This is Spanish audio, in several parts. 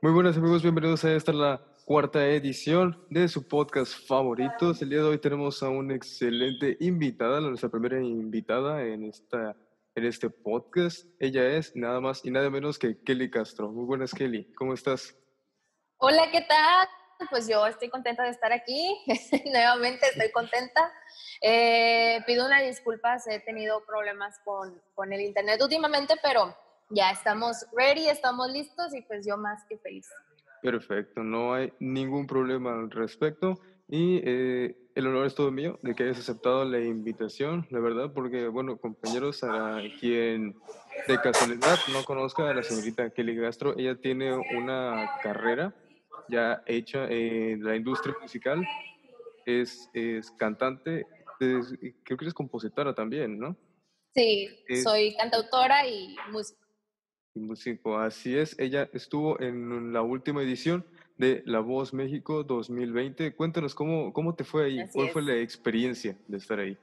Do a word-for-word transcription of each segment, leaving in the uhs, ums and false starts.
Muy buenas amigos, bienvenidos a esta la cuarta edición de su podcast favoritos. El día de hoy tenemos a una excelente invitada, nuestra primera invitada en esta en este podcast. Ella es nada más y nada menos que Kelly Castro. Muy buenas, Kelly, ¿cómo estás? Hola, ¿qué tal? Pues yo estoy contenta de estar aquí. Nuevamente estoy contenta. Eh, pido una disculpa, he tenido problemas con, con el internet últimamente, pero ya estamos ready, estamos listos y pues yo más que feliz. Perfecto, no hay ningún problema al respecto y eh, el honor es todo mío de que hayas aceptado la invitación, la verdad, porque, bueno, compañeros, a quien de casualidad no conozca a la señorita Kelly Castro, ella tiene una carrera ya hecha en la industria musical, es, es cantante, es- y creo que es compositora también, ¿no? Sí, Es soy cantautora y música. músico, así es. Ella estuvo en la última edición de La Voz México dos mil veinte. Cuéntanos cómo, cómo te fue ahí, Así cuál fue es. la experiencia de estar ahí.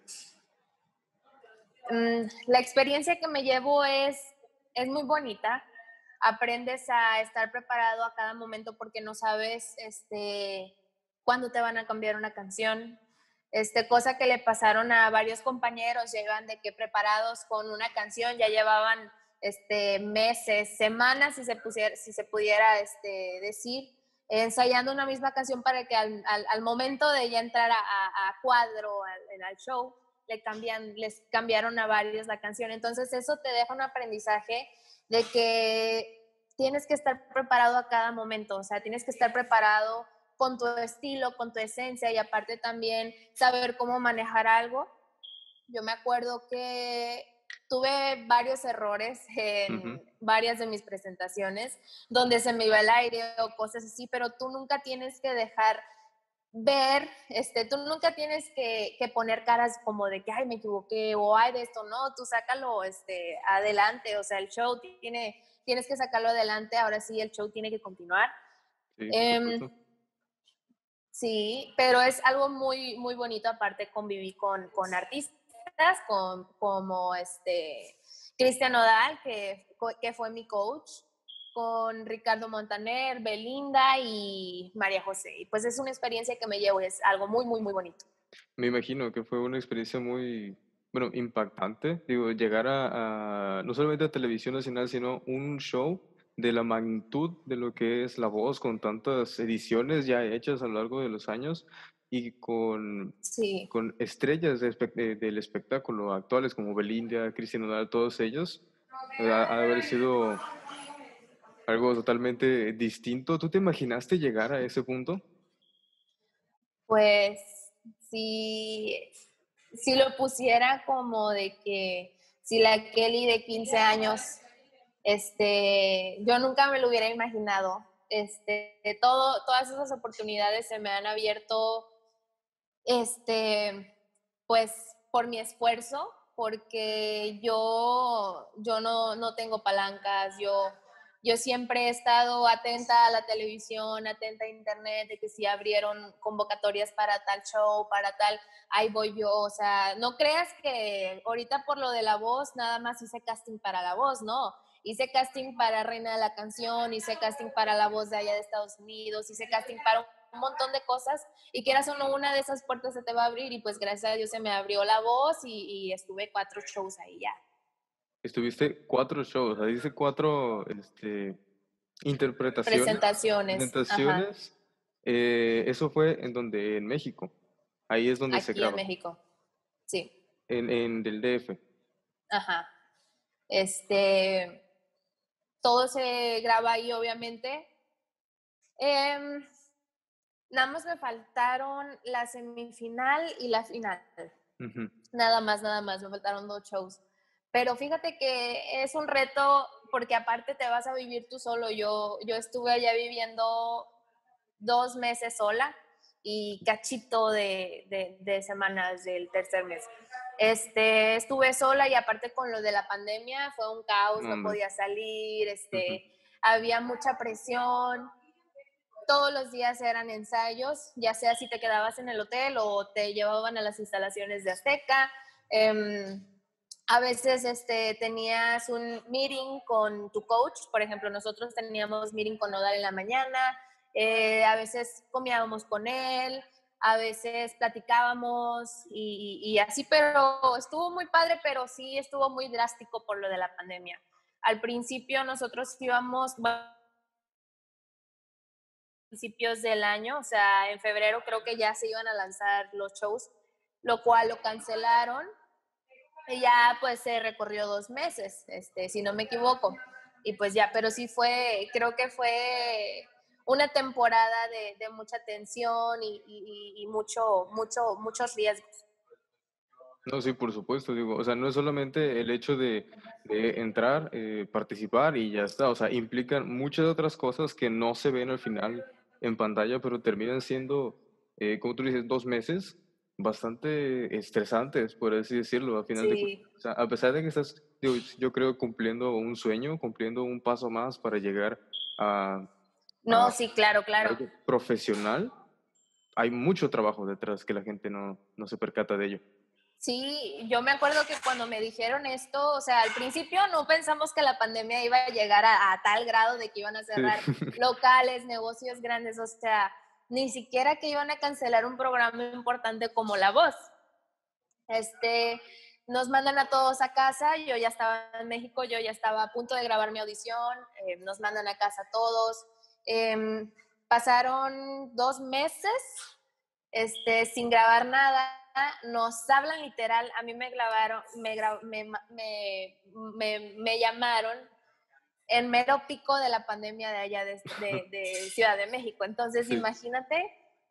Mm, la experiencia que me llevo es, es muy bonita. Aprendes a estar preparado a cada momento porque no sabes este, cuándo te van a cambiar una canción. Este, cosa que le pasaron a varios compañeros, llegan de que preparados con una canción, ya llevaban este, meses, semanas, si se, pusiera, si se pudiera este, decir, ensayando una misma canción para que al, al, al momento de ya entrar a, a, a cuadro, al, al show, le cambian, les cambiaron a varios la canción. Entonces eso te deja un aprendizaje de que tienes que estar preparado a cada momento, o sea, tienes que estar preparado con tu estilo, con tu esencia y aparte también saber cómo manejar algo. Yo me acuerdo que tuve varios errores Ujú. en varias de mis presentaciones donde se me iba el aire o cosas así, pero tú nunca tienes que dejar ver, este, tú nunca tienes que, que poner caras como de que, ay, me equivoqué o ay, de esto, no, tú sácalo este, adelante, o sea, el show tiene, tienes que sacarlo adelante, ahora sí, el show tiene que continuar. Sí, por Um, supuesto. sí, pero es algo muy, muy bonito, aparte conviví con, con artistas, con, como este, Cristian Nodal, que, que fue mi coach, con Ricardo Montaner, Belinda y María José. Y pues es una experiencia que me llevo y es algo muy, muy, muy bonito. Me imagino que fue una experiencia muy, bueno, impactante. Digo, llegar a, a no solamente a televisión nacional, sino un show de la magnitud de lo que es La Voz, con tantas ediciones ya hechas a lo largo de los años y con, Sí, con estrellas de espe- de- del espectáculo actuales como Belinda, Cristian Nodal, todos ellos. Ha, ha de haber sido algo totalmente distinto. ¿Tú te imaginaste llegar a ese punto? pues si, si lo pusiera como de que si la Kelly de quince años, este, yo nunca me lo hubiera imaginado. Este, todo, todas esas oportunidades se me han abierto, este, pues por mi esfuerzo, porque yo, yo no, no tengo palancas, yo, yo siempre he estado atenta a la televisión, atenta a internet, de que si abrieron convocatorias para tal show, para tal, ahí voy yo, o sea, no creas que ahorita por lo de La Voz nada más hice casting para La Voz, no, hice casting para Reina de la Canción, hice casting para La Voz de allá de Estados Unidos, hice casting para un montón de cosas y quieras o no, una de esas puertas se te va a abrir y pues gracias a Dios se me abrió La Voz y, y estuve cuatro shows ahí ya. Estuviste cuatro shows, o sea, dice cuatro este, interpretaciones, Presentaciones, ajá, presentaciones. Eh, eso fue en donde, en México. Ahí es donde se aquí en graba, México, sí, en, en del D F. ajá. Este, todo se graba ahí obviamente. Eh, Nada más me faltaron la semifinal y la final. Ujú. Nada más, nada más, me faltaron dos shows. Pero fíjate que es un reto porque aparte te vas a vivir tú solo. Yo, yo estuve allá viviendo dos meses sola y cachito de, de, de semanas del tercer mes. Este, estuve sola y aparte con lo de la pandemia fue un caos, No, no hombre. podía salir, Ujú. este, había mucha presión, todos los días eran ensayos, ya sea si te quedabas en el hotel o te llevaban a las instalaciones de Azteca. Eh, A veces este, tenías un meeting con tu coach, por ejemplo, nosotros teníamos meeting con Nodal en la mañana, eh, a veces comíamos con él, a veces platicábamos y, y, y así, pero estuvo muy padre, pero sí estuvo muy drástico por lo de la pandemia. Al principio nosotros íbamos, bueno, principios del año, o sea, en febrero creo que ya se iban a lanzar los shows, lo cual lo cancelaron y ya pues se recorrió dos meses, este, si no me equivoco. Y pues ya, pero sí fue, creo que fue una temporada de, de mucha tensión y, y, y mucho, mucho, muchos riesgos. No, sí, por supuesto, digo, o sea, no es solamente el hecho de, de entrar, eh, participar y ya está, o sea, implican muchas otras cosas que no se ven al final en pantalla, pero terminan siendo, eh, como tú dices, dos meses bastante estresantes, por así decirlo, a final de cuentas. Sí, O sea, a pesar de que estás, digo, yo creo, cumpliendo un sueño, cumpliendo un paso más para llegar a, a no, sí, claro, claro. algo profesional, hay mucho trabajo detrás que la gente no, no se percata de ello. Sí, yo me acuerdo que cuando me dijeron esto, o sea, al principio no pensamos que la pandemia iba a llegar a, a tal grado de que iban a Sí. cerrar locales, negocios grandes, o sea, ni siquiera que iban a cancelar un programa importante como La Voz. Este, nos mandan a todos a casa, yo ya estaba en México, yo ya estaba a punto de grabar mi audición, eh, nos mandan a casa todos. Eh, pasaron dos meses este, sin grabar nada, nos hablan literal, a mí me grabaron, me, me, me, me, me llamaron en mero pico de la pandemia de allá de, de, de Ciudad de México. Entonces, Sí. imagínate,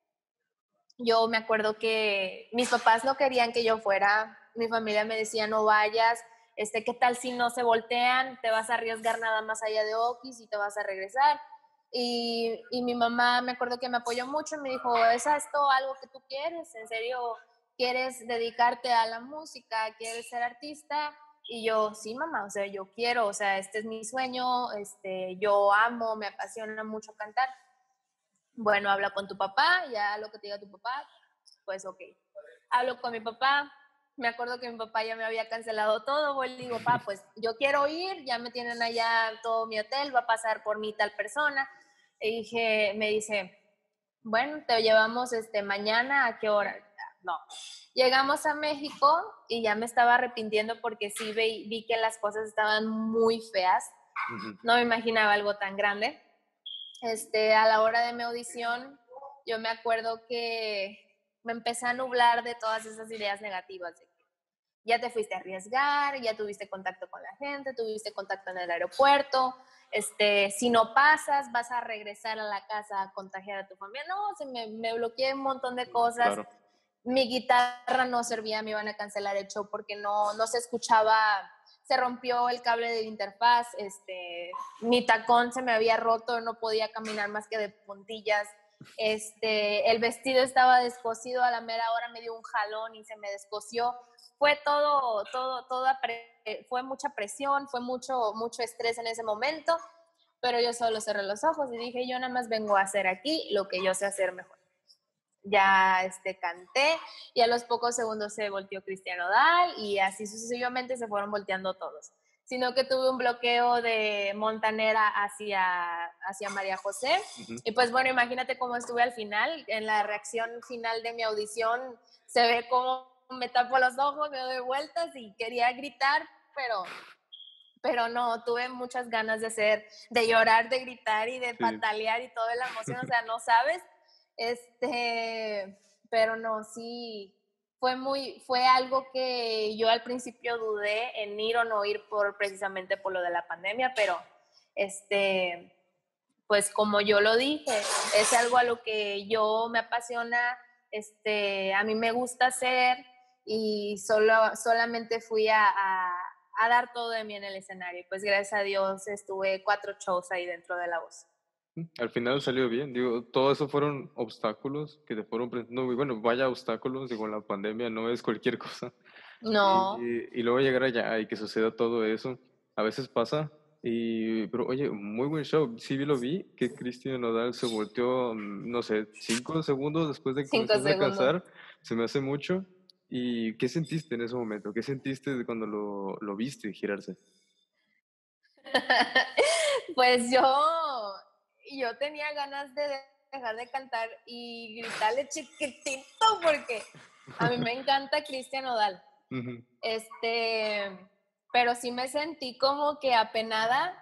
yo me acuerdo que mis papás no querían que yo fuera, mi familia me decía no vayas, este, ¿qué tal si no se voltean? Te vas a arriesgar nada más allá de Oquis y te vas a regresar. Y, y mi mamá me acuerdo que me apoyó mucho y me dijo, ¿es esto algo que tú quieres? ¿En serio quieres dedicarte a la música? ¿Quieres ser artista? Y yo, sí, mamá, o sea, yo quiero, o sea, este es mi sueño, este, yo amo, me apasiona mucho cantar. Bueno, habla con tu papá, ya lo que te diga tu papá, pues ok. Hablo con mi papá, me acuerdo que mi papá ya me había cancelado todo, voy y le digo, papá, pues yo quiero ir, ya me tienen allá todo mi hotel, va a pasar por mí tal persona. Y dije, me dice, bueno, te llevamos este, mañana, ¿a qué hora? No. Llegamos a México y ya me estaba arrepintiendo porque sí vi, vi que las cosas estaban muy feas. Ujú. No me imaginaba algo tan grande. Este, a la hora de mi audición, yo me acuerdo que me empecé a nublar de todas esas ideas negativas. De que ya te fuiste a arriesgar, ya tuviste contacto con la gente, tuviste contacto en el aeropuerto, este, si no pasas, vas a regresar a la casa a contagiar a tu familia. No, se me, me bloqueé un montón de cosas. Claro. Mi guitarra no servía, me iban a cancelar el show porque no, no se escuchaba, se rompió el cable de interfaz, este, mi tacón se me había roto, no podía caminar más que de puntillas, este, el vestido estaba descosido, a la mera hora me dio un jalón y se me descosió. Fue todo, todo, toda pre, fue mucha presión, fue mucho, mucho estrés en ese momento, pero yo solo cerré los ojos y dije, yo nada más vengo a hacer aquí lo que yo sé hacer mejor. Ya este, canté y a los pocos segundos se volteó Cristian Nodal y así sucesivamente se fueron volteando todos. Sino que tuve un bloqueo de Montanera hacia, hacia María José. Ujú. Y pues bueno, imagínate cómo estuve al final. En la reacción final de mi audición se ve cómo me tapo los ojos, me doy vueltas y quería gritar, pero, pero no, tuve muchas ganas de hacer, de llorar, de gritar y de Sí. patalear y toda la emoción, o sea, no sabes. Este, pero no, sí, fue muy, fue algo que yo al principio dudé en ir o no ir por precisamente por lo de la pandemia, pero este, pues como yo lo dije, es algo a lo que yo me apasiona, este, a mí me gusta hacer y solo, solamente fui a, a, a dar todo de mí en el escenario. Pues gracias a Dios estuve cuatro shows ahí dentro de La Voz. Al final salió bien, digo, todo eso fueron obstáculos que te fueron presentando, y bueno, vaya obstáculos, digo, la pandemia no es cualquier cosa, No, y, y luego llegar allá y que suceda todo eso, a veces pasa, y, pero oye, muy buen show, sí vi- lo vi, que Cristian Nodal se volteó, mm, no sé, cinco segundos después de que cinco comenzaste a segundos. cantar, se me hace mucho, ¿Y qué sentiste en ese momento? ¿Qué sentiste de cuando lo, lo viste girarse? Pues yo, yo tenía ganas de dejar de cantar y gritarle chiquitito porque a mí me encanta Cristian Nodal. Ujú, Este, pero sí me sentí como que apenada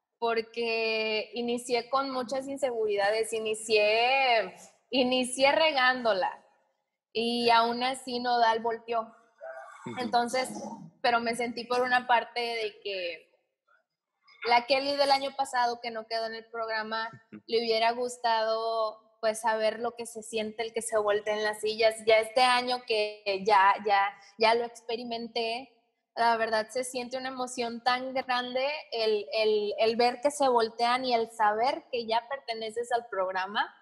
porque inicié con muchas inseguridades, inicié, inicié regándola y aún así Nodal volteó. ujú, Entonces, pero me sentí por una parte de que la Kelly del año pasado que no quedó en el programa, ujú. le hubiera gustado pues saber lo que se siente el que se voltea en las sillas. Ya este año que ya, ya, ya lo experimenté, la verdad se siente una emoción tan grande el, el, el ver que se voltean y el saber que ya perteneces al programa.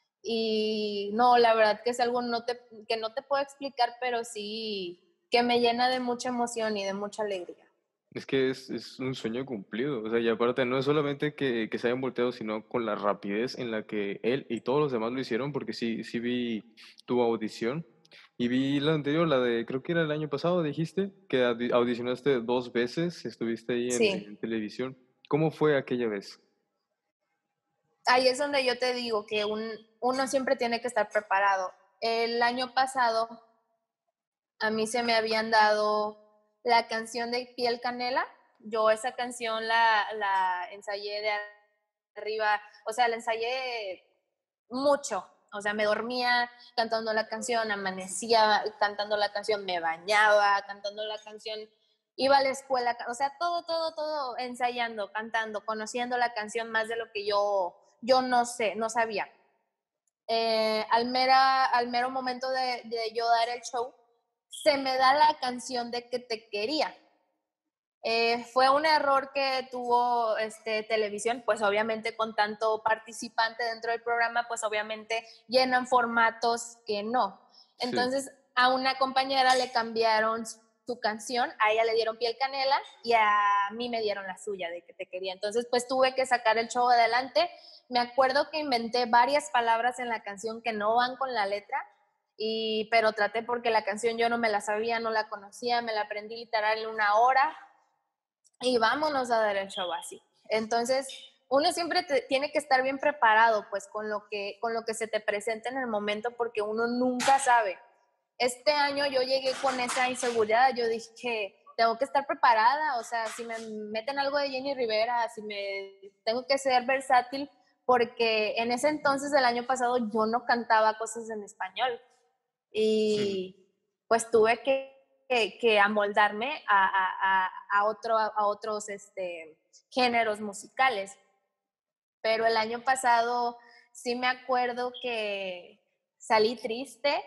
Y no, la verdad que es algo no te, que no te puedo explicar, pero sí que me llena de mucha emoción y de mucha alegría. Es que es, es un sueño cumplido. O sea, y aparte no es solamente que, que se hayan volteado, sino con la rapidez en la que él y todos los demás lo hicieron, porque sí, sí vi tu audición. Y vi la anterior, la de, creo que era el año pasado, dijiste, que audi- audicionaste dos veces, estuviste ahí en, Sí. en televisión. ¿Cómo fue aquella vez? Ahí es donde yo te digo que un, uno siempre tiene que estar preparado. El año pasado a mí se me habían dado la canción de Piel Canela. Yo esa canción la, la ensayé de arriba, o sea, la ensayé mucho. O sea, me dormía cantando la canción, amanecía cantando la canción, me bañaba cantando la canción, iba a la escuela, o sea, todo, todo, todo ensayando, cantando, conociendo la canción más de lo que yo, yo no sé, no sabía. Eh, al, mera, al mero momento de, de yo dar el show, se me da la canción de Que te quería. Eh, fue un error que tuvo este, televisión, pues obviamente con tanto participante dentro del programa, pues obviamente llenan formatos que no. Sí. Entonces a una compañera le cambiaron su canción, a ella le dieron Piel Canela y a mí me dieron la suya de Que te quería. Entonces pues tuve que sacar el show adelante. Me acuerdo que inventé varias palabras en la canción que no van con la letra, y, pero traté porque la canción yo no me la sabía, no la conocía, me la aprendí literal en una hora y vámonos a dar el show así. Entonces, uno siempre te, tiene que estar bien preparado, pues, con lo, que, con lo que se te presenta en el momento, porque uno nunca sabe. Este año yo llegué con esa inseguridad, yo dije, tengo que estar preparada, o sea, si me meten algo de Jenny Rivera, si me tengo que ser versátil, porque en ese entonces, el año pasado, yo no cantaba cosas en español y pues tuve que, que, que amoldarme a, a, a, a, otro, a otros este, géneros musicales. Pero el año pasado sí me acuerdo que salí triste,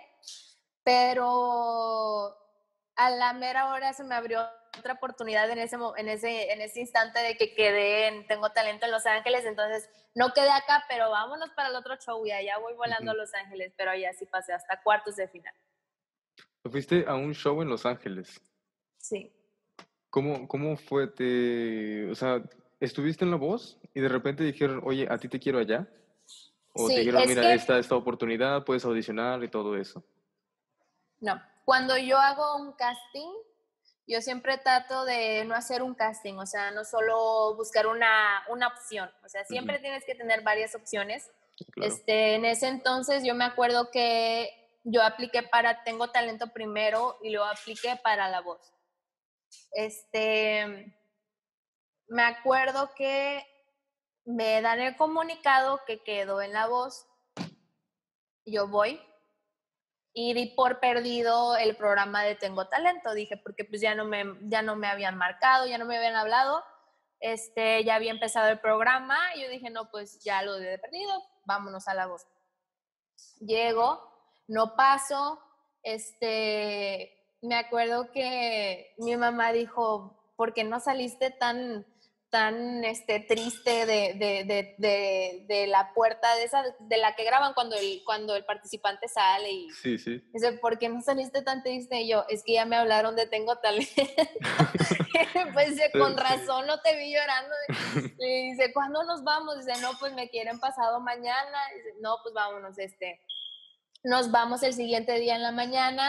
pero a la mera hora se me abrió otra oportunidad en ese, en ese, en ese instante de que quedé en Tengo Talento en Los Ángeles, entonces no quedé acá, pero vámonos para el otro show y allá voy volando a Ujú. Los Ángeles, pero allá sí pasé hasta cuartos de final. Fuiste a un show en Los Ángeles. Sí. ¿Cómo, cómo fue? Te, o sea, ¿estuviste en La Voz y de repente dijeron, oye, a ti te quiero allá? ¿O te Sí, dijeron, es mira, que esta, esta oportunidad, puedes audicionar y todo eso? no. Cuando yo hago un casting, yo siempre trato de no hacer un casting, o sea, no solo buscar una, una opción, o sea, Ujú, siempre tienes que tener varias opciones. claro. Este, en ese entonces yo me acuerdo que yo apliqué para Tengo Talento primero y luego apliqué para La Voz. Este, me acuerdo que me dan el comunicado que quedó en La Voz, yo voy, y di por perdido el programa de Tengo Talento, dije, porque pues ya no me, ya no me habían marcado, ya no me habían hablado, este, ya había empezado el programa, y yo dije, no, pues ya lo he perdido, vámonos a La Voz. Llego, no paso, este, me acuerdo que mi mamá dijo, ¿por qué no saliste tan, tan este, triste de, de, de, de, de la puerta de esa, de la que graban cuando el, cuando el participante sale? Y Sí, sí. dice, ¿por qué no saliste tan triste? Y yo, es que ya me hablaron de Tengo Talento. Pues con Sí, sí. razón no te vi llorando. Y dice, ¿cuándo nos vamos? Dice, no, pues me quieren pasado mañana. Dice, no, pues vámonos, este, nos vamos el siguiente día en la mañana.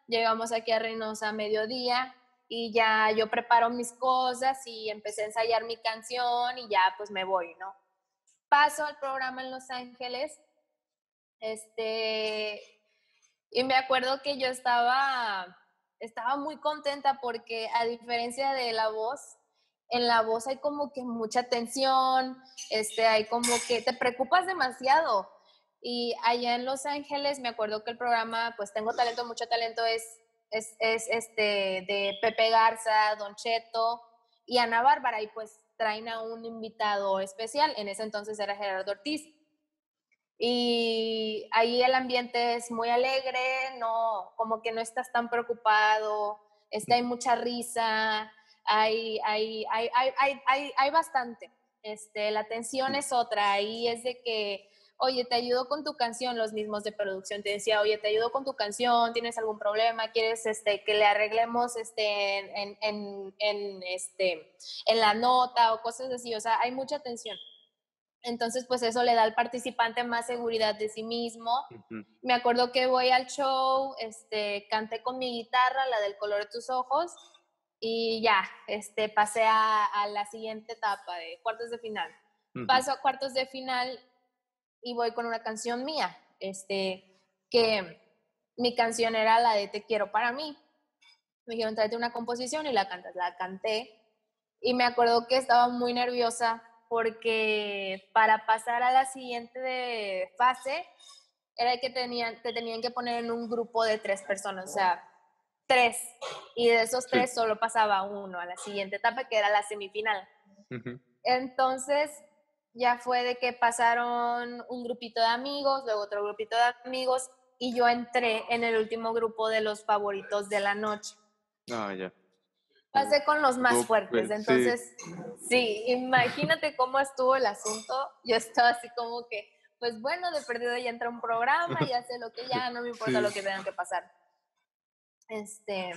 llegamos aquí a Reynosa a mediodía y ya yo preparo mis cosas y empecé a ensayar mi canción y ya pues me voy, ¿no? Paso al programa en Los Ángeles, este, y me acuerdo que yo estaba, estaba muy contenta porque a diferencia de la voz, en la voz hay como que mucha tensión, este, hay como que te preocupas demasiado. Y allá en Los Ángeles me acuerdo que el programa, pues Tengo Talento, Mucho Talento, es, es, es este, de Pepe Garza, Don Cheto y Ana Bárbara, y pues traen a un invitado especial, en ese entonces era Gerardo Ortiz. Y ahí el ambiente es muy alegre, no, como que no estás tan preocupado, este, hay mucha risa, hay, hay, hay, hay, hay, hay, hay bastante. Este, la atención es otra, ahí es de que, oye, te ayudo con tu canción, los mismos de producción te decía, oye, te ayudo con tu canción, tienes algún problema, quieres este, que le arreglemos este, en, en, en, este, en la nota o cosas así, o sea, hay mucha atención. Entonces, pues eso le da al participante más seguridad de sí mismo. Ujú. Me acuerdo que voy al show, este, canté con mi guitarra, la del color de tus ojos, y ya, este, pasé a, a la siguiente etapa de cuartos de final. Ujú. Paso a cuartos de final y voy con una canción mía, este, que mi canción era la de Te quiero para mí. Me dijeron, tráete una composición y la cantas. La canté y me acuerdo que estaba muy nerviosa porque para pasar a la siguiente fase era que tenían, te tenían que poner en un grupo de tres personas, o sea, tres. Y de esos Sí. tres solo pasaba uno a la siguiente etapa, que era la semifinal. Ujú. Entonces ya fue de que pasaron un grupito de amigos, luego otro grupito de amigos, y yo entré en el último grupo de los favoritos de la noche. Ah, ya. Pasé con los más Estuvo, fuertes, pues, sí. entonces, sí, imagínate cómo estuvo el asunto. Yo estaba así como que, pues bueno, de perdido ya entra un programa, ya sé lo que ya, no me importa lo Sí. que tengan que pasar. Este,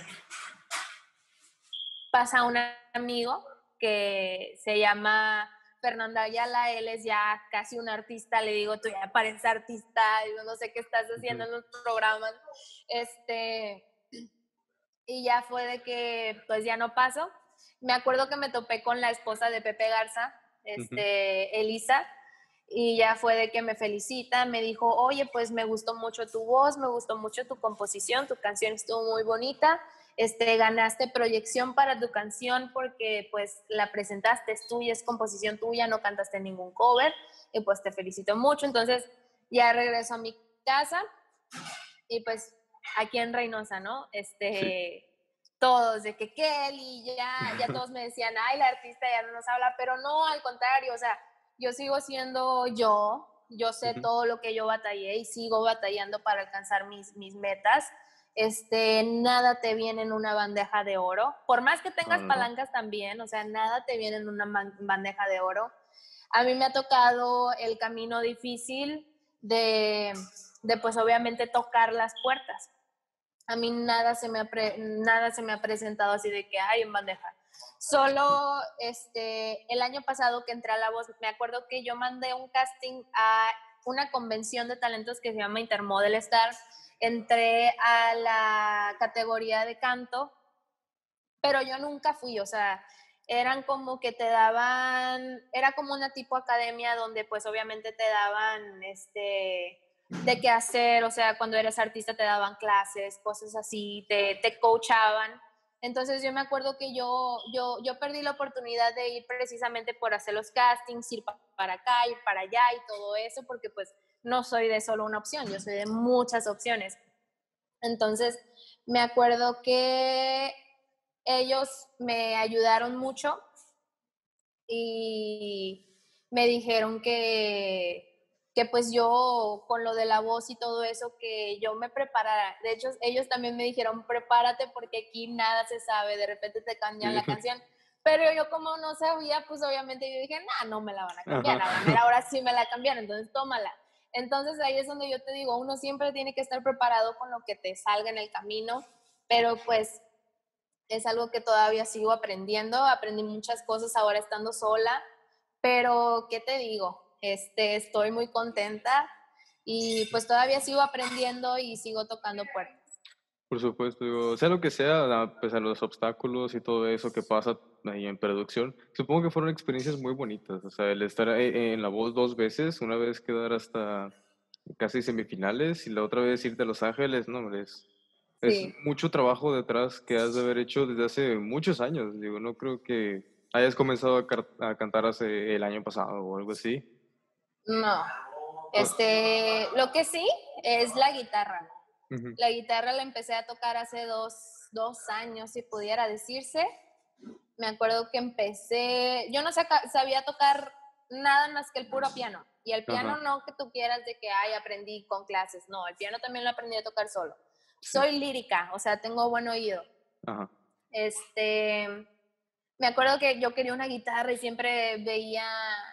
pasa un amigo que se llama Fernando Ayala, él es ya casi un artista, le digo, tú ya pareces artista, yo no sé qué estás haciendo Ujú. en los programas, este, y ya fue de que pues ya no paso. Me acuerdo que me topé con la esposa de Pepe Garza, Ujú. este, Elisa, y ya fue de que me felicita, me dijo, oye, pues me gustó mucho tu voz, me gustó mucho tu composición, tu canción estuvo muy bonita, este, ganaste proyección para tu canción porque pues la presentaste, es tuya, es composición tuya, no cantaste ningún cover, y pues te felicito mucho. Entonces ya regreso a mi casa y pues aquí en Reynosa, ¿no? Sí. Este, todos, de que Kelly, ya, ya todos me decían, ay, la artista ya no nos habla, pero no, al contrario, o sea, yo sigo siendo yo, yo sé Ujú. todo lo que yo batallé y sigo batallando para alcanzar mis, mis metas. Este, nada te viene en una bandeja de oro, por más que No, tengas no, no. palancas también, o sea, nada te viene en una bandeja de oro. A mí me ha tocado el camino difícil de, de pues obviamente tocar las puertas. A mí nada se me ha, pre, nada se me ha presentado así de que hay en bandeja. Solo este, el año pasado que entré a La Voz, me acuerdo que yo mandé un casting a una convención de talentos que se llama Intermodel Star. Entré a la categoría de canto, pero yo nunca fui, o sea, eran como que te daban, era como una tipo academia donde pues obviamente te daban este de qué hacer, o sea, cuando eres artista te daban clases, cosas así, te, te coachaban. Entonces yo me acuerdo que yo, yo, yo perdí la oportunidad de ir precisamente por hacer los castings, ir para acá, ir para allá y todo eso, porque pues no soy de solo una opción, yo soy de muchas opciones. Entonces me acuerdo que ellos me ayudaron mucho y me dijeron que, que pues yo con lo de la voz y todo eso, que yo me preparara. De hecho, ellos también me dijeron, prepárate porque aquí nada se sabe, de repente te cambian Sí. la canción. Pero yo como no sabía, pues obviamente yo dije, nah, no me la van a cambiar, Ajá. a la mera hora sí me la cambiaron, entonces tómala. Entonces ahí es donde yo te digo, uno siempre tiene que estar preparado con lo que te salga en el camino, pero pues es algo que todavía sigo aprendiendo, aprendí muchas cosas ahora estando sola, pero ¿qué te digo? Este, estoy muy contenta y pues todavía sigo aprendiendo y sigo tocando puertas. Por supuesto, digo, sea lo que sea, a pesar de los obstáculos y todo eso que pasa ahí en producción, supongo que fueron experiencias muy bonitas. O sea, el estar e- en La Voz dos veces, una vez quedar hasta casi semifinales y la otra vez irte a Los Ángeles, no, hombre, es, es Sí. mucho trabajo detrás que has de haber hecho desde hace muchos años. Digo, no creo que hayas comenzado a, car- a cantar hace el año pasado o algo así. No. Pues, Este, lo que sí es la guitarra. ujú, La guitarra la empecé a tocar hace dos, dos años, si pudiera decirse. Me acuerdo que empecé, yo no saca- sabía tocar nada más que el puro piano. Y el piano ajá, no que tú quieras de que, ay, aprendí con clases. No, el piano también lo aprendí a tocar solo. sí, Soy lírica, o sea, tengo buen oído. ajá, Este, me acuerdo que yo quería una guitarra y siempre veía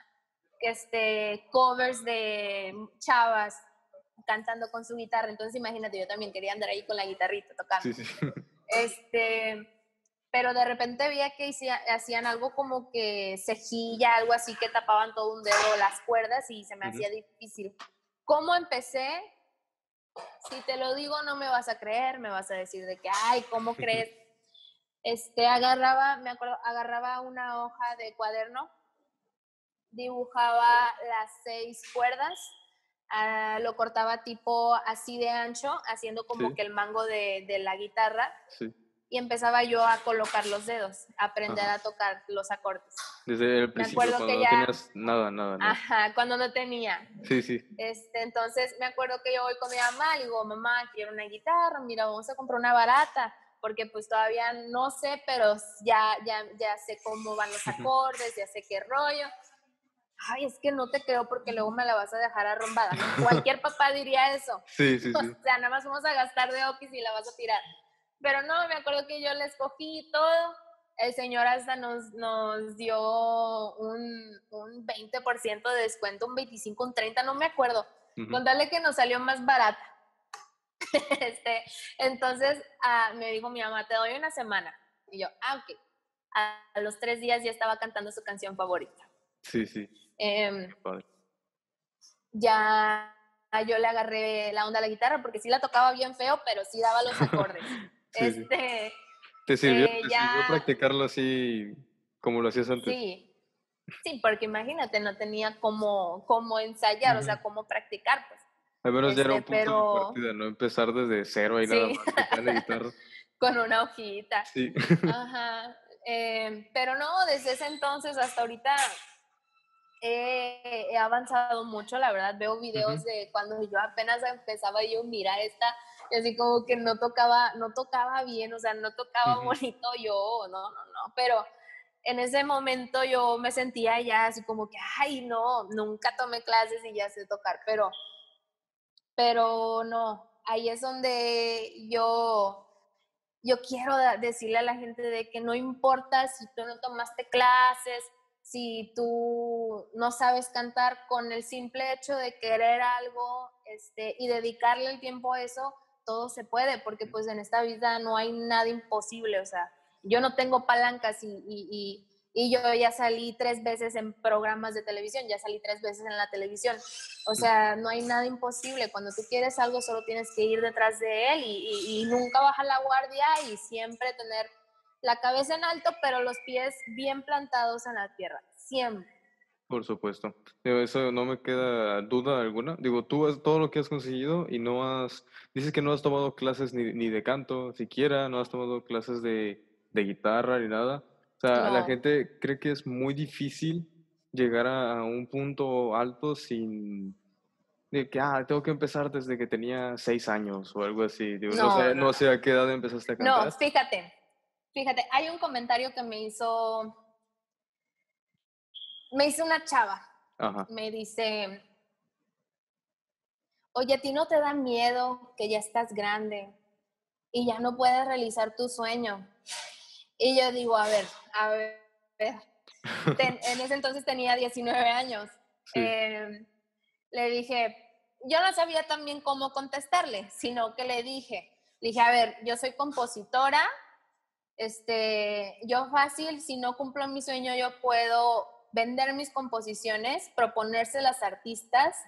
este, covers de chavas cantando con su guitarra. Entonces, imagínate, yo también quería andar ahí con la guitarrita tocando. sí, sí, Este, pero de repente veía que hacía- hacían algo como que cejilla, algo así que tapaban todo un dedo, las cuerdas, y se me ujú, hacía difícil. ¿Cómo empecé? Si te lo digo, no me vas a creer, me vas a decir de que, ay, ¿cómo crees? Este, agarraba, me acuerdo, agarraba una hoja de cuaderno, dibujaba las seis cuerdas, ah, lo cortaba tipo así de ancho, haciendo como sí, que el mango de, de la guitarra, sí, y empezaba yo a colocar los dedos, a aprender ajá. a tocar los acordes. Desde el Me principio, acuerdo que cuando no ya, tenías nada, nada, nada. ajá, cuando no tenía. Sí, sí. Este, entonces me acuerdo que yo voy con mi mamá, le digo, mamá, quiero una guitarra, mira, vamos a comprar una barata, porque pues todavía no sé, pero ya, ya, ya sé cómo van los Ujú. acordes, ya sé qué rollo. Ay, es que no te creo porque luego me la vas a dejar arrumbada, ¿no? Cualquier papá diría eso. Sí, sí, O sí. sea, nada más vamos a gastar de okis y la vas a tirar. Pero no, me acuerdo que yo la escogí todo. El señor hasta nos, nos dio un, un veinte por ciento de descuento, un veinticinco, un treinta, no me acuerdo. Ujú. Con darle que nos salió más barata. Este, entonces ah, me dijo mi mamá, te doy una semana. Y yo, ah, ok. A, a los tres días ya estaba cantando su canción favorita. Sí, sí. Eh, Qué padre. ya yo le agarré la onda a la guitarra porque sí la tocaba bien feo, pero sí daba los acordes. Sí, sí. Este, ¿Te sirvió, eh, te sirvió ya, practicarlo así como lo hacías antes? sí, sí, porque imagínate, no tenía cómo, cómo ensayar, o Ujú. sea, cómo practicar, pues. Al menos ya era Este, un punto de pero partida, no empezar desde cero ahí nada sí, más tocando la guitarra. con una hojita. Sí. Ajá. Eh, pero no, desde ese entonces hasta ahorita he, he avanzado mucho, la verdad. Veo videos Ujú, de cuando yo apenas empezaba yo, mira esta, y así como que no tocaba, no tocaba bien, o sea, no tocaba ujú. bonito yo, no, no, no, pero en ese momento yo me sentía ya así como que, ay, no, nunca tomé clases y ya sé tocar, pero, pero no, ahí es donde yo yo quiero decirle a la gente de que no importa si tú no tomaste clases, si tú no sabes cantar, con el simple hecho de querer algo este, y dedicarle el tiempo a eso, todo se puede, porque pues en esta vida no hay nada imposible, o sea, yo no tengo palancas y, y, y, y yo ya salí tres veces en programas de televisión, ya salí tres veces en la televisión, o Ujú. sea, no hay nada imposible. Cuando tú quieres algo, solo tienes que ir detrás de él y, y, y nunca bajar la guardia y siempre tener la cabeza en alto, pero los pies bien plantados en la tierra. Siempre. Por supuesto. Digo, eso no me queda duda alguna. Digo, tú has todo lo que has conseguido y no has dices que no has tomado clases ni ni de canto siquiera, no has tomado clases de de guitarra ni nada. O sea, la No, gente cree que es muy difícil llegar a a un punto alto sin de que, ah, tengo que empezar desde que tenía seis años o algo así. Digo, no no, sé no, no no. sé a qué edad empezaste a No, cantar. fíjate, fíjate, hay un comentario que me hizo, me hizo una chava. Ajá. Me dice, oye, ¿a ti no te da miedo que ya estás grande y ya no puedes realizar tu sueño? Y yo digo, a ver, a ver, ten- en ese entonces tenía diecinueve años. Sí. Eh, le dije, yo no sabía también cómo contestarle, sino que le dije, le dije, a ver, yo soy compositora, este, yo fácil, si no cumplo mi sueño, yo puedo vender mis composiciones, proponérselas a artistas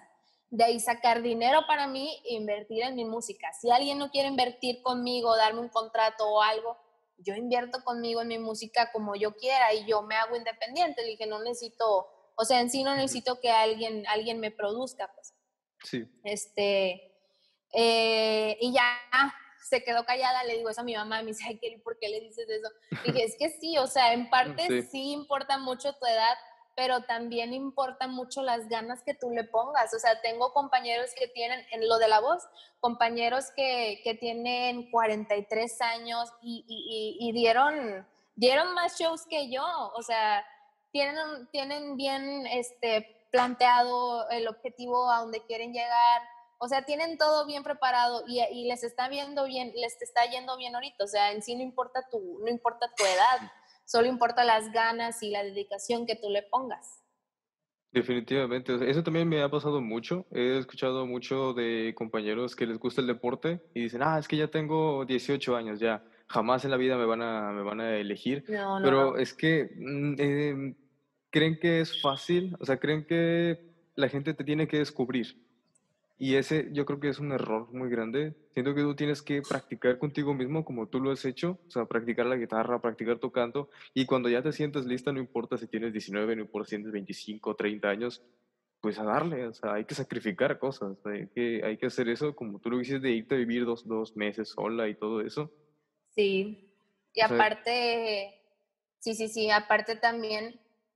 de ahí sacar dinero para mí e invertir en mi música. Si alguien no quiere invertir conmigo, darme un contrato o algo, yo invierto conmigo en mi música como yo quiera y yo me hago independiente. Le dije, no necesito, o sea, en sí no Ujú. necesito que alguien, alguien me produzca, pues. Sí. Este, eh, y ya se quedó callada, le digo eso a mi mamá, me dice, ay, Kelly, ¿por qué le dices eso? Le dije, es que sí, o sea, en Mm, parte sí, sí importa mucho tu edad, pero también importa mucho las ganas que tú le pongas. O sea, tengo compañeros que tienen, en lo de la voz, compañeros que, que tienen cuarenta y tres años y, y, y, y dieron, dieron más shows que yo. O sea, tienen, tienen bien este, planteado el objetivo a donde quieren llegar. O sea, tienen todo bien preparado y, y les está viendo bien, les está yendo bien ahorita. O sea, en sí no importa tu, no importa tu edad, solo importa las ganas y la dedicación que tú le pongas. definitivamente. O sea, eso también me ha pasado mucho. He escuchado mucho de compañeros que les gusta el deporte y dicen, ah, es que ya tengo dieciocho años, ya jamás en la vida me van a, me van a elegir. No, no, Pero no. es que mm, em, creen que es fácil, o sea, creen que la gente te tiene que descubrir. Y ese yo creo que es un error muy grande. Siento que tú tienes que practicar contigo mismo como tú lo has hecho, o sea, practicar la guitarra, practicar tu canto, y cuando ya te sientas lista, no importa si tienes diecinueve, no importa si tienes veinticinco, treinta años, pues a darle, o sea, hay que sacrificar cosas, hay que, hay que hacer eso, como tú lo dices, de irte a vivir dos, dos meses sola y todo eso. Sí. Y O sea, aparte, sí, sí, sí, aparte también,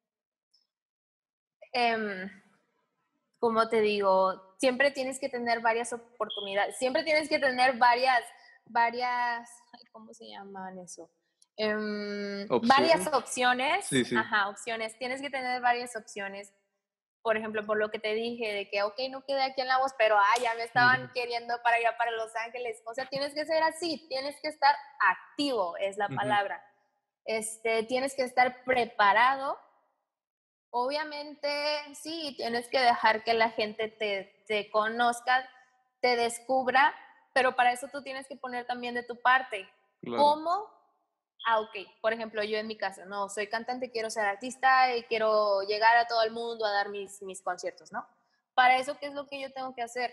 em, como te digo, siempre tienes que tener varias oportunidades, siempre tienes que tener varias, varias, ay, ¿cómo se llaman eso? Em, varias opciones, opciones, sí, sí. ajá, opciones, tienes que tener varias opciones. Por ejemplo, por lo que te dije, de que, ok, no quedé aquí en La Voz, pero, ah, ya me estaban queriendo para allá, para Los Ángeles. O sea, tienes que ser así, tienes que estar activo, es la Ujú, palabra. Este, tienes que estar preparado. Obviamente, sí, tienes que dejar que la gente te, te conozca, te descubra, pero para eso tú tienes que poner también de tu parte. claro, ¿Cómo? Ah, ok. Por ejemplo, yo en mi caso, no, soy cantante, quiero ser artista y quiero llegar a todo el mundo a dar mis, mis conciertos, ¿no? Para eso, ¿qué es lo que yo tengo que hacer?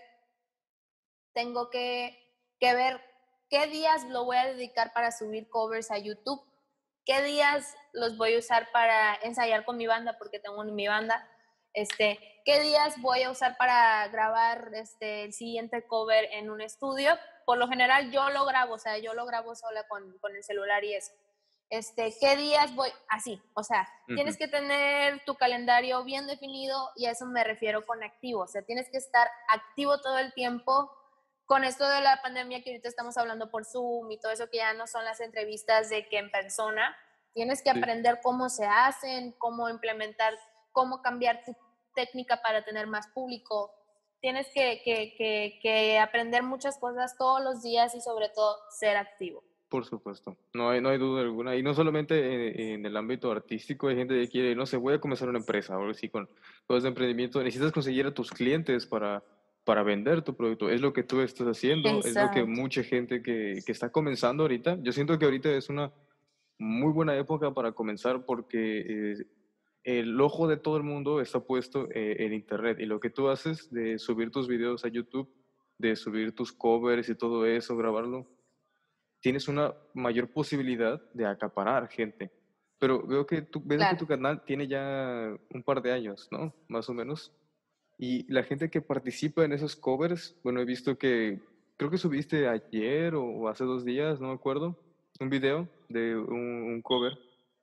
Tengo que, que ver qué días lo voy a dedicar para subir covers a YouTube, qué días los voy a usar para ensayar con mi banda, porque tengo mi banda, este, qué días voy a usar para grabar este, el siguiente cover en un estudio. Por lo general yo lo grabo, o sea, yo lo grabo sola con, con el celular y eso. Este, ¿qué días voy? Así, o sea, ujú, tienes que tener tu calendario bien definido y a eso me refiero con activo, o sea, tienes que estar activo todo el tiempo. Con esto de la pandemia que ahorita estamos hablando por Zoom y todo eso que ya no son las entrevistas de que en persona, tienes que sí. aprender cómo se hacen, cómo implementar, cómo cambiar tu técnica para tener más público. Tienes que, que, que, que aprender muchas cosas todos los días y sobre todo ser activo. Por supuesto, no hay, no hay duda alguna. Y no solamente en, en el ámbito artístico, hay gente que quiere, no sé, voy a comenzar una empresa, ahora sí, con cosas de emprendimiento. Necesitas conseguir a tus clientes para, para vender tu producto. Es lo que tú estás haciendo, es lo que Exacto. mucha gente que, que está comenzando ahorita. Yo siento que ahorita es una muy buena época para comenzar porque eh, el ojo de todo el mundo está puesto eh, en Internet. Y lo que tú haces de subir tus videos a YouTube, de subir tus covers y todo eso, grabarlo tienes una mayor posibilidad de acaparar gente. Pero veo que tu, veo que Claro. tu canal tiene ya un par de años, ¿no? Más o menos. Y la gente que participa en esos covers, bueno, he visto que creo que subiste ayer o hace dos días, no me acuerdo, un video de un, un cover.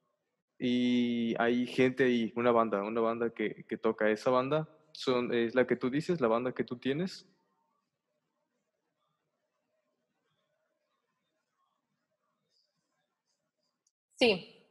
Y hay gente ahí, una banda, una banda que, que toca esa banda. Son, es la que tú dices, la banda que tú tienes. Sí,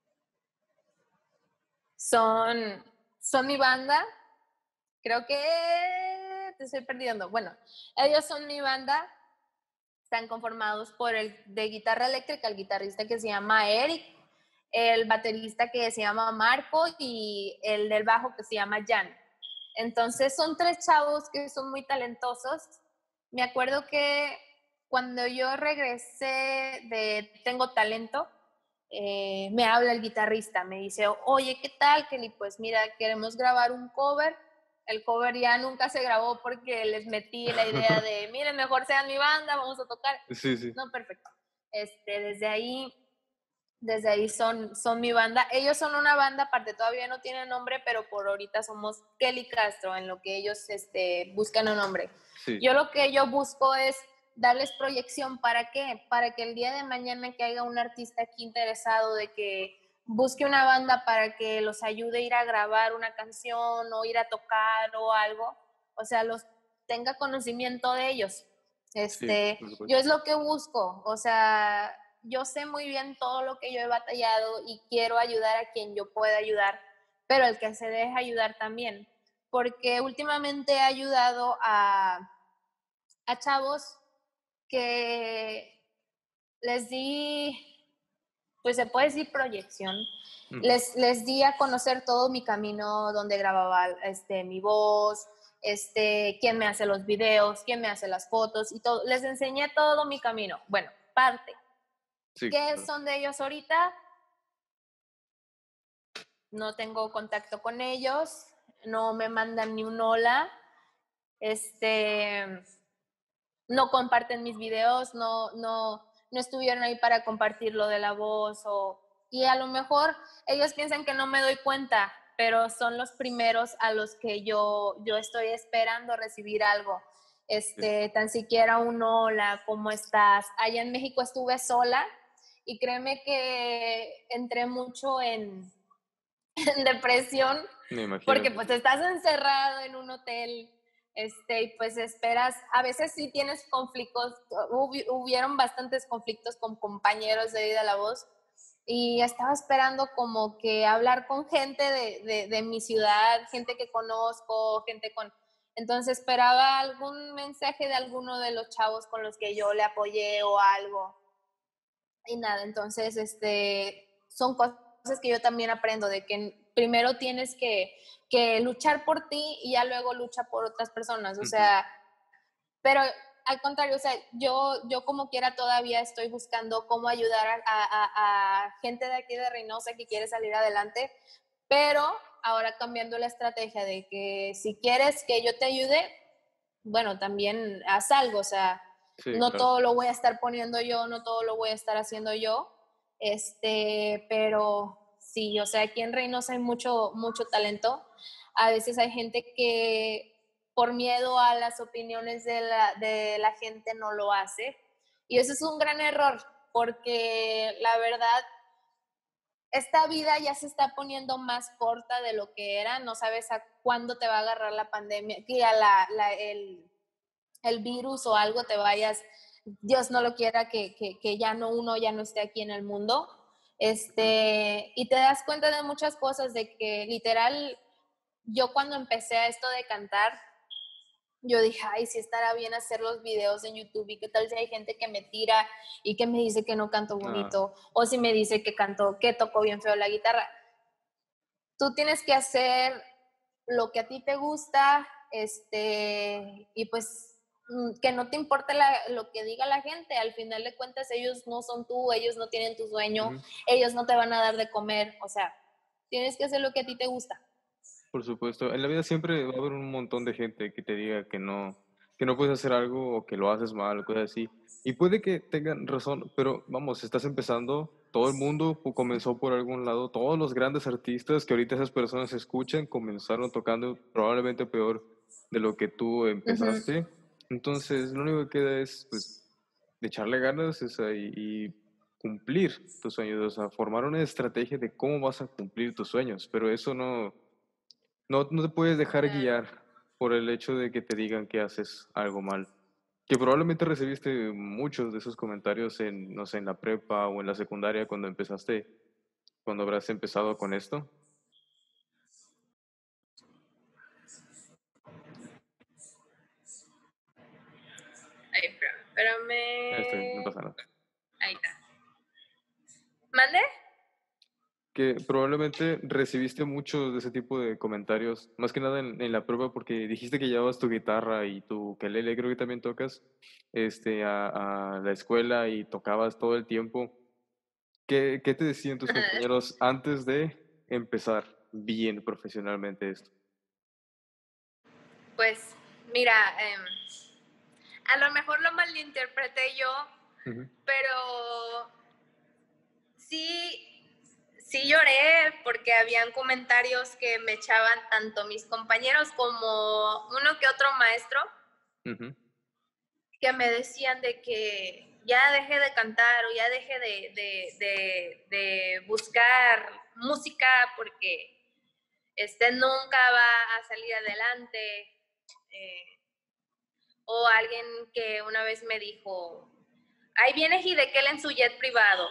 son, son mi banda. Creo que te estoy perdiendo. Bueno, ellos son mi banda. Están conformados por el de guitarra eléctrica, el guitarrista que se llama Eric, el baterista que se llama Marco y el del bajo que se llama Jan. Entonces son tres chavos que son muy talentosos. Me acuerdo que cuando yo regresé de Tengo Talento, eh, me habla el guitarrista, me dice, oye, ¿qué tal, Kelly? Pues mira, queremos grabar un cover el cover ya nunca se grabó porque les metí la idea de, miren, mejor sean mi banda, vamos a tocar. Sí, sí. No, perfecto. Este, desde ahí, desde ahí son, son mi banda. Ellos son una banda, aparte todavía no tienen nombre, pero por ahorita somos Kelly Castro, en lo que ellos este, buscan un nombre. Sí, Yo lo que yo busco es darles proyección. ¿Para qué? Para que el día de mañana que haya un artista aquí interesado de que busque una banda para que los ayude a ir a grabar una canción o ir a tocar o algo, o sea, los tenga conocimiento de ellos. sí, Este, por yo supuesto. es lo que busco, o sea, yo sé muy bien todo lo que yo he batallado y quiero ayudar a quien yo pueda ayudar, pero el que se deje ayudar también, porque últimamente he ayudado a, a chavos que les di, pues se puede decir proyección, Ujú. les, les di a conocer todo mi camino, donde grababa este, mi voz, este, quién me hace los videos, quién me hace las fotos y todo. Les enseñé todo mi camino. Bueno, parte. Sí, ¿Qué claro. son de ellos ahorita? No tengo contacto con ellos, no me mandan ni un hola, este, no comparten mis videos, no, no, no estuvieron ahí para compartir lo de la voz o, y a lo mejor ellos piensan que no me doy cuenta, pero son los primeros a los que yo, yo estoy esperando recibir algo. Sí. Este, tan siquiera un hola, ¿cómo estás? Allá en México estuve sola y créeme que entré mucho en, en depresión Me imagino. porque pues estás encerrado en un hotel, este, y pues esperas, a veces sí tienes conflictos, hubi- hubieron bastantes conflictos con compañeros de Vida La Voz, y estaba esperando como que hablar con gente de, de, de mi ciudad, gente que conozco, gente con... Entonces esperaba algún mensaje de alguno de los chavos con los que yo le apoyé o algo. Y nada, entonces, este, son cosas que yo también aprendo, de que primero tienes que, que luchar por ti y ya luego lucha por otras personas, o Ujú. sea, pero al contrario, o sea, yo, yo como quiera todavía estoy buscando cómo ayudar a, a, a gente de aquí de Reynosa que quiere salir adelante, pero ahora cambiando la estrategia de que si quieres que yo te ayude, bueno, también haz algo, o sea, Sí, no claro. todo lo voy a estar poniendo yo, no todo lo voy a estar haciendo yo, este, pero sí, o sea, aquí en Reynosa hay mucho, mucho talento. A veces hay gente que por miedo a las opiniones de la, de la gente no lo hace. Y eso es un gran error, porque la verdad, esta vida ya se está poniendo más corta de lo que era. No sabes a cuándo te va a agarrar la pandemia, que a la, la, el, el virus o algo te vayas, Dios no lo quiera, que, que, que ya no uno ya no esté aquí en el mundo. Ujú. Este, y te das cuenta de muchas cosas, de que literal, yo cuando empecé a esto de cantar, yo dije, ay, sí estará bien hacer los videos en YouTube y qué tal si hay gente que me tira y que me dice que no canto Ah, bonito o si me dice que canto, que toco bien feo la guitarra. Tú tienes que hacer lo que a ti te gusta, este, y pues mm, que no te importe la, lo que diga la gente. Al final de cuentas, ellos no son tú, ellos no tienen tu sueño, ujú. ellos no te van a dar de comer. O sea, tienes que hacer lo que a ti te gusta. Por supuesto. En la vida siempre va a haber un montón de gente que te diga que no, que no puedes hacer algo o que lo haces mal, cosas así. Y puede que tengan razón, pero vamos, estás empezando, todo el mundo pu- comenzó por algún lado, todos los grandes artistas que ahorita esas personas escuchan comenzaron tocando probablemente peor de lo que tú Ujú. empezaste. Entonces, lo único que queda es, pues, de echarle ganas, o sea, y, y cumplir tus sueños, o sea, formar una estrategia de cómo vas a cumplir tus sueños, pero eso no, no, no te puedes dejar Claro. guiar por el hecho de que te digan que haces algo mal. Que probablemente recibiste muchos de esos comentarios en, no sé, en la prepa o en la secundaria cuando empezaste, cuando habrás empezado con esto. Ay, espérame, Este, no espérame. pasa nada. Ahí está. ¿Mande? Que probablemente recibiste muchos de ese tipo de comentarios, más que nada en, en la prueba, porque dijiste que llevabas tu guitarra y tu ukelele, creo que también tocas, este, a, a la escuela y tocabas todo el tiempo. ¿Qué, qué te decían tus compañeros antes de empezar bien profesionalmente esto? Pues mira, eh, a lo mejor lo malinterpreté yo, Ujú, pero sí, sí lloré porque habían comentarios que me echaban tanto mis compañeros como uno que otro maestro ujú, que me decían de que ya deje de cantar o ya deje de, de, de, de buscar música porque este nunca va a salir adelante. Eh, o alguien que una vez me dijo, ahí viene Hidekel en su jet privado.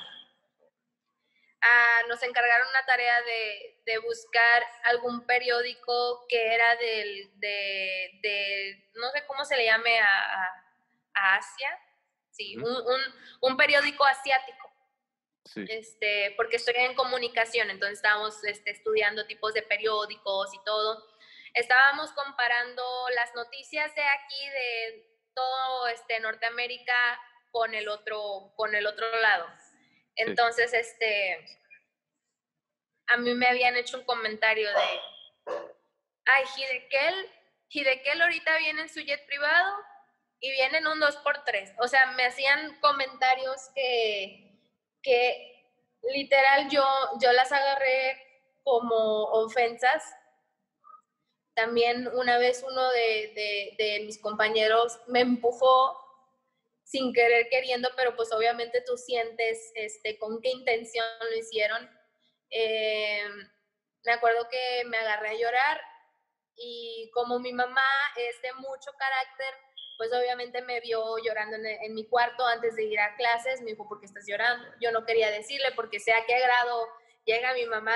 Ah, nos encargaron una tarea de, de, buscar algún periódico que era del, de, de, no sé cómo se le llame a, a, a Asia, sí, ujú. un, un, un, periódico asiático, Sí, este, porque estoy en comunicación, entonces estábamos este, estudiando tipos de periódicos y todo. Estábamos comparando las noticias de aquí, de todo este, Norteamérica, con el otro, con el otro lado. sí. Entonces, este, a mí me habían hecho un comentario de, ay, Hidekel, Hidekel ahorita viene en su jet privado y viene en un dos por tres. O sea, me hacían comentarios que, que literal yo, yo las agarré como ofensas. También una vez uno de, de, de mis compañeros me empujó sin querer queriendo, pero pues obviamente tú sientes este, con qué intención lo hicieron. Eh, me acuerdo que me agarré a llorar y como mi mamá es de mucho carácter, pues obviamente me vio llorando en, en mi cuarto antes de ir a clases, me dijo, ¿por qué estás llorando? Yo no quería decirle porque sé a qué grado llega mi mamá,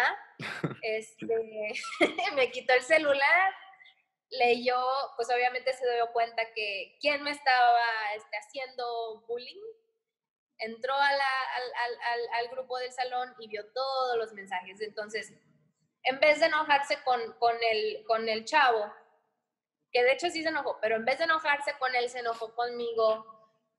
Sí, este, me quitó el celular, leyó, pues obviamente se dio cuenta que quién me estaba este, haciendo bullying, entró a la, al, al, al, al, grupo del salón y vio todos los mensajes. Entonces, en vez de enojarse con, con, el, con el chavo, que de hecho sí se enojó, pero en vez de enojarse con él, se enojó conmigo,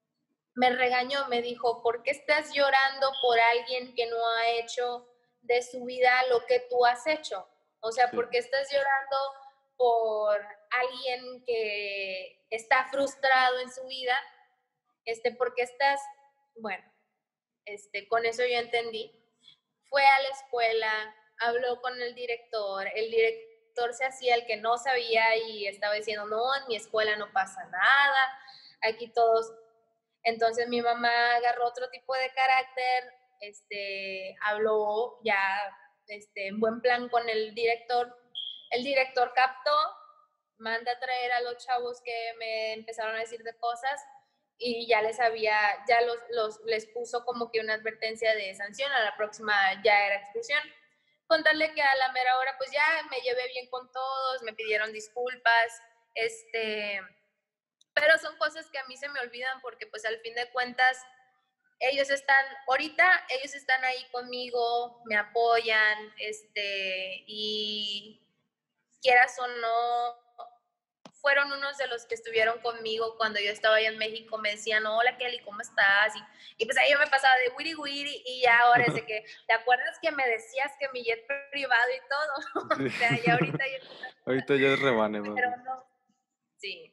me regañó, me dijo, ¿por qué estás llorando por alguien que no ha hecho de su vida lo que tú has hecho? O sea, sí. ¿por qué estás llorando por alguien que está frustrado en su vida? Este, porque estás, bueno, este, con eso yo entendí. Fue a la escuela, habló con el director, el director se hacía el que no sabía y estaba diciendo, no, en mi escuela no pasa nada, aquí todos. Entonces mi mamá agarró otro tipo de carácter, este, habló ya este, en buen plan con el director. El director captó, manda a traer a los chavos que me empezaron a decir de cosas y ya les había, ya los, los, les puso como que una advertencia de sanción, a la próxima ya era expulsión. Contarle que a la mera hora pues ya me llevé bien con todos, me pidieron disculpas, este, pero son cosas que a mí se me olvidan porque pues al fin de cuentas ellos están, ahorita ellos están ahí conmigo, me apoyan, este, y quieras o no, fueron unos de los que estuvieron conmigo cuando yo estaba allá en México, me decían, hola Kelly, ¿cómo estás? Y, y pues ahí yo me pasaba de wiri wiri y ya ahora es de que, ¿te acuerdas que me decías que mi jet privado y todo? Sí. O sea, ya ahorita yo, Ahorita ya es rebane más pero bien. no, sí,